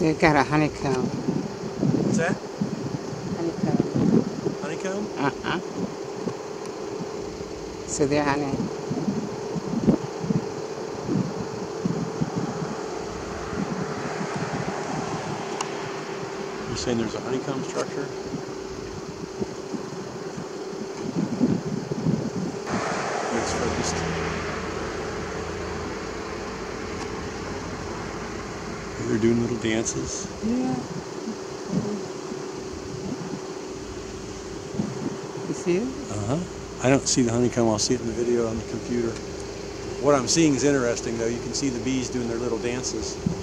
They've got a honeycomb. What's that? Honeycomb. Honeycomb? Uh-huh. So they're honey. You're saying there's a honeycomb structure? It's focused. They're doing little dances. Yeah. You see it? Uh-huh. I don't see the honeycomb. I'll see it in the video on the computer. What I'm seeing is interesting, though. You can see the bees doing their little dances.